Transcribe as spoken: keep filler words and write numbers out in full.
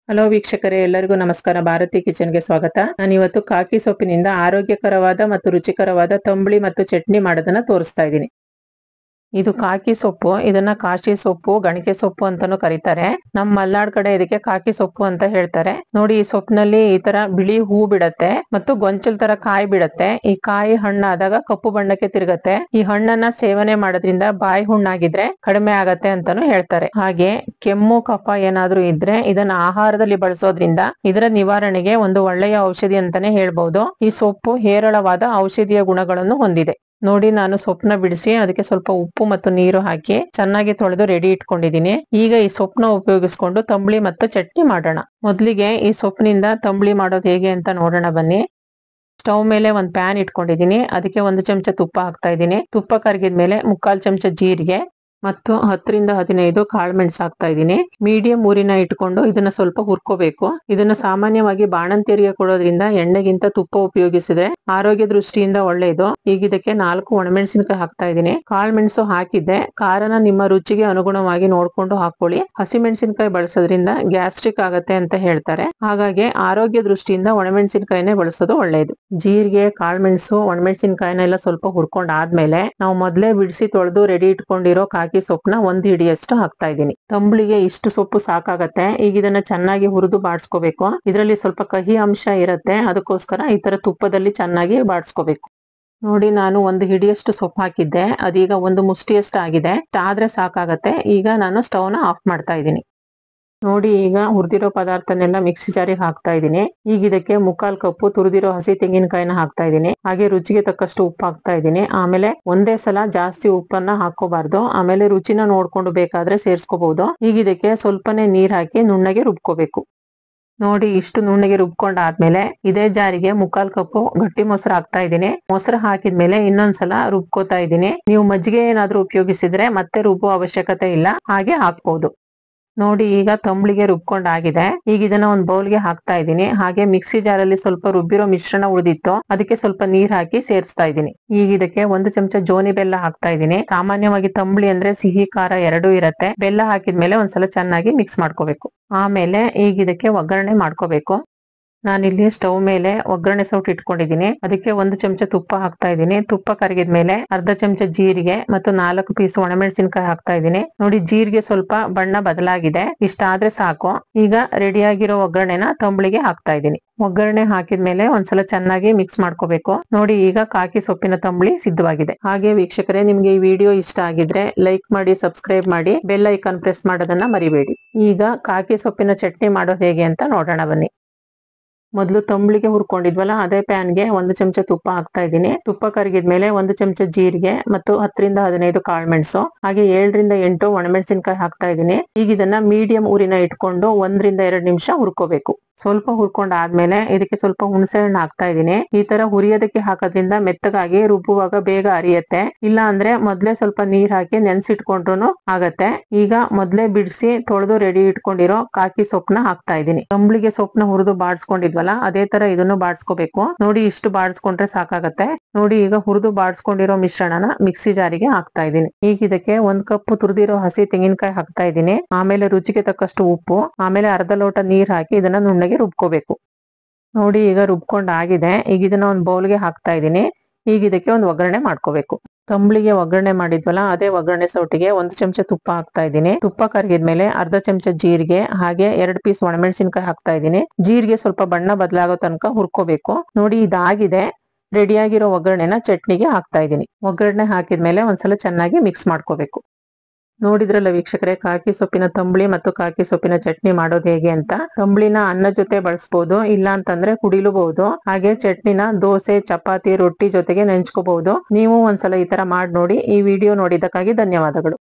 Hello ವೀಕ್ಷಕರೇ, ಎಲ್ಲರಿಗೂ ನಮಸ್ಕಾರ. ಭಾರತಿ ಕಿಚನ್ಗೆ ಸ್ವಾಗತ. ನಾನು ಇವತ್ತು ಕಾಕಿ ಸೊಪ್ಪಿನಿಂದ ಆರೋಗ್ಯಕರವಾದ ಮತ್ತು ರುಚಿಕರವಾದ ತಂಬುಳಿ ಮತ್ತು ಚಟ್ನಿ ಮಾಡೋದನ್ನ ತೋರಿಸ್ತಾ ಇದ್ದೀನಿ. ಇದು ಕಾಕಿ ಸೊಪ್ಪು. ಇದನ್ನ ಕಾಶಿ ಸೊಪ್ಪು, ಗಣಿಕೆ ಸೊಪ್ಪು ಅಂತಾನೂ ಕರೀತಾರೆ. ನಮ್ಮ ಮಲ್ನಾಡ್ ಕಡೆ ಇದಕ್ಕೆ ಕಾಕಿ ಸೊಪ್ಪು ಅಂತ ಹೇಳ್ತಾರೆ. ನೋಡಿ, ಈ ಸೊಪ್ಪಿನಲ್ಲಿ ಈ ತರ ಬಿಳಿ ಹೂ ಬಿಡತ್ತೆ ಮತ್ತು ಗೊಂಚಲ್ ತರ ಕಾಯಿ ಬಿಡತ್ತೆ. ಈ ಕಾಯಿ ಹಣ್ಣಾದಾಗ ಕಪ್ಪು ಬಣ್ಣಕ್ಕೆ ತಿರುಗತ್ತೆ. ಈ ಹಣ್ಣನ್ನ ಸೇವನೆ ಮಾಡೋದ್ರಿಂದ ಬಾಯಿ ಹುಣ್ಣಾಗಿದ್ರೆ ಕಡಿಮೆ ಆಗತ್ತೆ ಅಂತಾನು ಹೇಳ್ತಾರೆ. ಹಾಗೆ ಕೆಮ್ಮು ಕಫ ಏನಾದ್ರೂ ಇದ್ರೆ ಇದನ್ನ ಆಹಾರದಲ್ಲಿ ಬಳಸೋದ್ರಿಂದ ಇದರ ನಿವಾರಣೆಗೆ ಒಂದು ಒಳ್ಳೆಯ ಔಷಧಿ ಅಂತಾನೆ ಹೇಳ್ಬಹುದು. ಈ ಸೊಪ್ಪು ಹೇರಳವಾದ ಔಷಧೀಯ ಗುಣಗಳನ್ನು ಹೊಂದಿದೆ. ನೋಡಿ, ನಾನು ಸೊಪ್ಪನ್ನ ಬಿಡಿಸಿ ಅದಕ್ಕೆ ಸ್ವಲ್ಪ ಉಪ್ಪು ಮತ್ತು ನೀರು ಹಾಕಿ ಚೆನ್ನಾಗಿ ತೊಳೆದು ರೆಡಿ ಇಟ್ಕೊಂಡಿದ್ದೀನಿ. ಈಗ ಈ ಸೊಪ್ಪನ್ನ ಉಪಯೋಗಿಸ್ಕೊಂಡು ತಂಬುಳಿ ಮತ್ತು ಚಟ್ನಿ ಮಾಡೋಣ. ಮೊದಲಿಗೆ ಈ ಸೊಪ್ಪಿನಿಂದ ತಂಬುಳಿ ಮಾಡೋದು ಹೇಗೆ ಅಂತ ನೋಡೋಣ ಬನ್ನಿ. ಸ್ಟವ್ ಮೇಲೆ ಒಂದು ಪ್ಯಾನ್ ಇಟ್ಕೊಂಡಿದ್ದೀನಿ. ಅದಕ್ಕೆ ಒಂದು ಚಮಚ ತುಪ್ಪ ಹಾಕ್ತಾ ಇದ್ದೀನಿ. ತುಪ್ಪ ಕರಗಿದ್ಮೇಲೆ ಮುಕ್ಕಾಲು ಚಮಚ ಜೀರಿಗೆ ಮತ್ತು ಹತ್ತರಿಂದ ಹದಿನೈದು ಕಾಳುಮೆಣಸು ಹಾಕ್ತಾ ಇದ್ದೀನಿ. ಮೀಡಿಯಂ ಊರಿನ ಇಟ್ಕೊಂಡು ಇದನ್ನ ಸ್ವಲ್ಪ ಹುರ್ಕೋಬೇಕು. ಇದನ್ನ ಸಾಮಾನ್ಯವಾಗಿ ಬಾಣಂತಿಯರಿಗೆ ಕೊಡೋದ್ರಿಂದ ಎಣ್ಣೆಗಿಂತ ತುಪ್ಪ ಉಪಯೋಗಿಸಿದ್ರೆ ಆರೋಗ್ಯ ದೃಷ್ಟಿಯಿಂದ ಒಳ್ಳೆಯದು. ಈಗ ಇದಕ್ಕೆ ನಾಲ್ಕು ಒಣಮೆಣಸಿನಕಾಯಿ ಹಾಕ್ತಾ ಇದ್ದೀನಿ. ಕಾಳುಮೆಣಸು ಹಾಕಿದ್ದೆ ಕಾರನ ನಿಮ್ಮ ರುಚಿಗೆ ಅನುಗುಣವಾಗಿ ನೋಡ್ಕೊಂಡು ಹಾಕೊಳ್ಳಿ. ಹಸಿಮೆಣಸಿನಕಾಯಿ ಬಳಸೋದ್ರಿಂದ ಗ್ಯಾಸ್ಟ್ರಿಕ್ ಆಗತ್ತೆ ಅಂತ ಹೇಳ್ತಾರೆ. ಹಾಗಾಗಿ ಆರೋಗ್ಯ ದೃಷ್ಟಿಯಿಂದ ಒಣಮೆಣಸಿನಕಾಯಿನೇ ಬಳಸೋದು ಒಳ್ಳೆಯದು. ಜೀರಿಗೆ, ಕಾಳುಮೆಣಸು, ಒಣಮೆಣಸಿನಕಾಯಿನ ಎಲ್ಲ ಸ್ವಲ್ಪ ಹುರ್ಕೊಂಡ್ ಆದ್ಮೇಲೆ ನಾವು ಮೊದಲೇ ಬಿಡಿಸಿ ತೊಳೆದು ರೆಡಿ ಇಟ್ಕೊಂಡಿರೋ ಕಾಕಿ ಸೊಪ್ಪನ್ನ ಒಂದು ಹಿಡಿಯಷ್ಟು ಹಾಕ್ತಾ ಇದ್ದೀನಿ. ತಂಬುಳಿಗೆ ಇಷ್ಟು ಸೊಪ್ಪು ಸಾಕಾಗತ್ತೆ. ಈಗ ಇದನ್ನ ಚೆನ್ನಾಗಿ ಹುರಿದು ಬಾಡಿಸ್ಕೋಬೇಕು. ಇದರಲ್ಲಿ ಸ್ವಲ್ಪ ಕಹಿ ಅಂಶ ಇರುತ್ತೆ, ಅದಕ್ಕೋಸ್ಕರ ಈ ತರ ತುಪ್ಪದಲ್ಲಿ ಚೆನ್ನಾಗಿ ಬಾಡಿಸ್ಕೋಬೇಕು. ನೋಡಿ, ನಾನು ಒಂದು ಹಿಡಿಯಷ್ಟು ಸೊಪ್ಪು ಹಾಕಿದ್ದೆ. ಅದೀಗ ಒಂದು ಮುಷ್ಟಿಯಷ್ಟು ಆಗಿದೆ. ಆದ್ರೆ ಸಾಕಾಗತ್ತೆ. ಈಗ ನಾನು ಸ್ಟವ್ನ ಆಫ್ ಮಾಡ್ತಾ ಇದ್ದೀನಿ. ನೋಡಿ, ಈಗ ಹುರಿದಿರೋ ಪದಾರ್ಥನೆಲ್ಲ ಮಿಕ್ಸಿ ಜಾರಿಗೆ ಹಾಕ್ತಾ ಇದ್ದೀನಿ. ಈಗ ಇದಕ್ಕೆ ಮುಕ್ಕಾಲ್ ಕಪ್ಪು ತುರಿದಿರೋ ಹಸಿ ತೆಂಗಿನಕಾಯಿನ ಹಾಕ್ತಾ ಇದ್ದೀನಿ. ಹಾಗೆ ರುಚಿಗೆ ತಕ್ಕಷ್ಟು ಉಪ್ಪು ಹಾಕ್ತಾ ಇದ್ದೀನಿ. ಆಮೇಲೆ ಒಂದೇ ಸಲ ಜಾಸ್ತಿ ಉಪ್ಪನ್ನ ಹಾಕೋಬಾರ್ದು. ಆಮೇಲೆ ರುಚಿನ ನೋಡ್ಕೊಂಡು ಬೇಕಾದ್ರೆ ಸೇರ್ಸ್ಕೋಬಹುದು. ಈಗ ಇದಕ್ಕೆ ಸ್ವಲ್ಪನೇ ನೀರ್ ಹಾಕಿ ನುಣ್ಣಗೆ ರುಬ್ಕೋಬೇಕು. ನೋಡಿ, ಇಷ್ಟು ನುಣ್ಣಗೆ ರುಬ್ಕೊಂಡಾದ್ಮೇಲೆ ಇದೇ ಜಾರಿಗೆ ಮುಕ್ಕಾಲ್ ಕಪ್ಪು ಗಟ್ಟಿ ಮೊಸರು ಹಾಕ್ತಾ ಇದ್ದೀನಿ. ಮೊಸರು ಹಾಕಿದ್ಮೇಲೆ ಇನ್ನೊಂದ್ಸಲ ರುಬ್ಕೋತಾ ಇದ್ದೀನಿ. ನೀವು ಮಜ್ಜಿಗೆ ಏನಾದ್ರೂ ಉಪಯೋಗಿಸಿದ್ರೆ ಮತ್ತೆ ರುಬ್ಬೋ ಅವಶ್ಯಕತೆ ಇಲ್ಲ, ಹಾಗೆ ಹಾಕ್ಬಹುದು. ನೋಡಿ, ಈಗ ತಂಬುಳಿಗೆ ರುಬ್ಕೊಂಡಾಗಿದೆ. ಈಗ ಇದನ್ನ ಒಂದು ಬೌಲ್ಗೆ ಹಾಕ್ತಾ ಇದ್ದೀನಿ. ಹಾಗೆ ಮಿಕ್ಸಿ ಜಾರಲ್ಲಿ ಸ್ವಲ್ಪ ರುಬ್ಬಿರೋ ಮಿಶ್ರಣ ಉಳಿದಿತ್ತು, ಅದಕ್ಕೆ ಸ್ವಲ್ಪ ನೀರ್ ಹಾಕಿ ಸೇರಿಸ್ತಾ ಇದ್ದೀನಿ. ಈಗ ಇದಕ್ಕೆ ಒಂದು ಚಮಚ ಜೋನಿ ಬೆಲ್ಲ ಹಾಕ್ತಾ ಇದ್ದೀನಿ. ಸಾಮಾನ್ಯವಾಗಿ ತಂಬುಳಿ ಅಂದ್ರೆ ಸಿಹಿ ಖಾರ ಎರಡೂ ಇರತ್ತೆ. ಬೆಲ್ಲ ಹಾಕಿದ್ಮೇಲೆ ಒಂದ್ಸಲ ಚೆನ್ನಾಗಿ ಮಿಕ್ಸ್ ಮಾಡ್ಕೋಬೇಕು. ಆಮೇಲೆ ಈಗ ಇದಕ್ಕೆ ಒಗ್ಗರಣೆ ಮಾಡ್ಕೋಬೇಕು. ನಾನಿಲ್ಲಿ ಸ್ಟವ್ ಮೇಲೆ ಒಗ್ಗರಣೆ ಸೌಟ್ ಇಟ್ಕೊಂಡಿದ್ದೀನಿ. ಅದಕ್ಕೆ ಒಂದು ಚಮಚ ತುಪ್ಪ ಹಾಕ್ತಾ ಇದ್ದೀನಿ. ತುಪ್ಪ ಕರಗಿದ್ಮೇಲೆ ಅರ್ಧ ಚಮಚ ಜೀರಿಗೆ ಮತ್ತು ನಾಲ್ಕು ಪೀಸ್ ಒಣಮೆಣಸಿನಕಾಯಿ ಹಾಕ್ತಾ ಇದ್ದೀನಿ. ನೋಡಿ, ಜೀರಿಗೆ ಸ್ವಲ್ಪ ಬಣ್ಣ ಬದಲಾಗಿದೆ. ಇಷ್ಟಾದ್ರೆ ಸಾಕು. ಈಗ ರೆಡಿಯಾಗಿರೋ ಒಗ್ಗರಣೆನ ತಂಬುಳಿಗೆ ಹಾಕ್ತಾ ಇದ್ದೀನಿ. ಒಗ್ಗರಣೆ ಹಾಕಿದ್ಮೇಲೆ ಒಂದ್ಸಲ ಚೆನ್ನಾಗಿ ಮಿಕ್ಸ್ ಮಾಡ್ಕೋಬೇಕು. ನೋಡಿ, ಈಗ ಕಾಕಿ ಸೊಪ್ಪಿನ ತಂಬುಳಿ ಸಿದ್ಧವಾಗಿದೆ. ಹಾಗೆ ವೀಕ್ಷಕರೇ, ನಿಮ್ಗೆ ಈ ವಿಡಿಯೋ ಇಷ್ಟ ಆಗಿದ್ರೆ ಲೈಕ್ ಮಾಡಿ, ಸಬ್ಸ್ಕ್ರೈಬ್ ಮಾಡಿ, ಬೆಲ್ ಐಕಾನ್ ಪ್ರೆಸ್ ಮಾಡೋದನ್ನ ಮರಿಬೇಡಿ. ಈಗ ಕಾಕಿ ಸೊಪ್ಪಿನ ಚಟ್ನಿ ಮಾಡೋದು ಹೇಗೆ ಅಂತ ನೋಡೋಣ ಬನ್ನಿ. ಮೊದಲು ತಂಬುಳಿಗೆ ಹುರ್ಕೊಂಡಿದ್ವಲ್ಲ, ಅದೇ ಪ್ಯಾನ್ಗೆ ಒಂದು ಚಮಚ ತುಪ್ಪ ಹಾಕ್ತಾ ಇದ್ದೀನಿ. ತುಪ್ಪ ಕರಗಿದ್ಮೇಲೆ ಒಂದು ಚಮಚ ಜೀರಿಗೆ ಮತ್ತು ಹತ್ತರಿಂದ ಹದಿನೈದು ಕಾಳುಮೆಣಸು ಹಾಗೆ ಏಳರಿಂದ ಎಂಟು ಒಣಮೆಣಸಿನಕಾಯಿ ಹಾಕ್ತಾ ಇದ್ದೀನಿ. ಈಗ ಇದನ್ನ ಮೀಡಿಯಂ ಊರಿನ ಇಟ್ಕೊಂಡು ಒಂದರಿಂದ ಎರಡು ನಿಮಿಷ ಹುರ್ಕೋಬೇಕು. ಸ್ವಲ್ಪ ಹುರ್ಕೊಂಡ್ ಆದ್ಮೇಲೆ ಇದಕ್ಕೆ ಸ್ವಲ್ಪ ಹುಣಸೆ ಹಣ್ಣು ಹಾಕ್ತಾ ಇದ್ದೀನಿ. ಈ ತರ ಹುರಿಯೋದಕ್ಕೆ ಹಾಕೋದ್ರಿಂದ ಮೆತ್ತಗಾಗಿ ರುಬ್ಬುವಾಗ ಬೇಗ ಅರಿಯತ್ತೆ. ಇಲ್ಲ ಅಂದ್ರೆ ಮೊದ್ಲೇ ಸ್ವಲ್ಪ ನೀರ್ ಹಾಕಿ ನೆನ್ಸಿಟ್ಕೊಂಡ್ರು ಆಗತ್ತೆ. ಈಗ ಮೊದ್ಲೇ ಬಿಡಿಸಿ ತೊಳೆದು ರೆಡಿ ಇಟ್ಕೊಂಡಿರೋ ಕಾಕಿ ಸೊಪ್ಪನ್ನ ಹಾಕ್ತಾ ಇದ್ದೀನಿ. ತಂಬುಳಿಗೆ ಸೊಪ್ಪನ್ನ ಹುರಿದು ಬಾಡ್ಸ್ಕೊಂಡಿದ್ವಲ್ಲ, ಅದೇ ತರ ಇದನ್ನು ಬಾಡ್ಸ್ಕೋಬೇಕು. ನೋಡಿ, ಇಷ್ಟು ಬಾಡ್ಸ್ಕೊಂಡ್ರೆ ಸಾಕಾಗತ್ತೆ. ನೋಡಿ, ಈಗ ಹುರಿದು ಬಾಡ್ಸ್ಕೊಂಡಿರೋ ಮಿಶ್ರಣನ ಮಿಕ್ಸಿ ಜಾರಿಗೆ ಹಾಕ್ತಾ ಇದ್ದೀನಿ. ಈಗ ಇದಕ್ಕೆ ಒಂದ್ ಕಪ್ ತುರಿದಿರೋ ಹಸಿ ತೆಂಗಿನಕಾಯಿ ಹಾಕ್ತಾ ಇದ್ದೀನಿ. ಆಮೇಲೆ ರುಚಿಗೆ ತಕ್ಕಷ್ಟು ಉಪ್ಪು, ಆಮೇಲೆ ಅರ್ಧ ಲೋಟ ನೀರ್ ಹಾಕಿ ಇದನ್ನ ನುಣ್ಣಗೆ ರುಬ್ಕೋಬೇಕು. ನೋಡಿ, ಈಗ ರುಬ್ಕೊಂಡ್ ಆಗಿದೆ. ಈಗ ಇದನ್ನ ಒಂದು ಬೌಲ್ಗೆ ಹಾಕ್ತಾ ಇದ್ದೀನಿ. ಈಗ ಇದಕ್ಕೆ ಒಂದು ಒಗ್ಗರಣೆ ಮಾಡ್ಕೋಬೇಕು. ತಂಬುಳಿಗೆ ಒಗ್ಗರಣೆ ಮಾಡಿದ್ವಲ್ಲ, ಅದೇ ಒಗ್ಗರಣೆ ಸೌಟಿಗೆ ಒಂದು ಚಮಚ ತುಪ್ಪ ಹಾಕ್ತಾ ಇದ್ದೀನಿ. ತುಪ್ಪ ಕರಗಿದ್ಮೇಲೆ ಅರ್ಧ ಚಮಚ ಜೀರಿಗೆ ಹಾಗೆ ಎರಡು ಪೀಸ್ ಒಣಮೆಣಸಿನಕಾಯಿ ಹಾಕ್ತಾ ಇದ್ದೀನಿ. ಜೀರಿಗೆ ಸ್ವಲ್ಪ ಬಣ್ಣ ಬದಲಾಗೋ ತನಕ ಹುರ್ಕೋಬೇಕು. ನೋಡಿ, ಇದಾಗಿದೆ. ರೆಡಿಯಾಗಿರೋ ಒಗ್ಗರಣೆನ ಚಟ್ನಿಗೆ ಹಾಕ್ತಾ ಇದ್ದೀನಿ. ಒಗ್ಗರಣೆ ಹಾಕಿದ್ಮೇಲೆ ಒಂದ್ಸಲ ಚೆನ್ನಾಗಿ ಮಿಕ್ಸ್ ಮಾಡ್ಕೋಬೇಕು. ನೋಡಿದ್ರಲ್ಲ ವೀಕ್ಷಕರೇ, ಕಾಕಿ ಸೊಪ್ಪಿನ ತಂಬುಳಿ ಮತ್ತು ಕಾಕಿ ಸೊಪ್ಪಿನ ಚಟ್ನಿ ಮಾಡೋದು ಹೇಗೆ ಅಂತ. ತಂಬುಳಿನ ಅನ್ನ ಜೊತೆ ಬಳಸಬಹುದು, ಇಲ್ಲ ಅಂತಂದ್ರೆ ಕುಡಿಲೂಬಹುದು. ಹಾಗೆ ಚಟ್ನಿನ ದೋಸೆ, ಚಪಾತಿ, ರೊಟ್ಟಿ ಜೊತೆಗೆ ನೆಂಚ್ಕೋಬಹುದು. ನೀವು ಒಂದ್ಸಲ ಈ ತರ ಮಾಡಿ ನೋಡಿ. ಈ ವಿಡಿಯೋ ನೋಡಿದ್ದಕ್ಕಾಗಿ ಧನ್ಯವಾದಗಳು.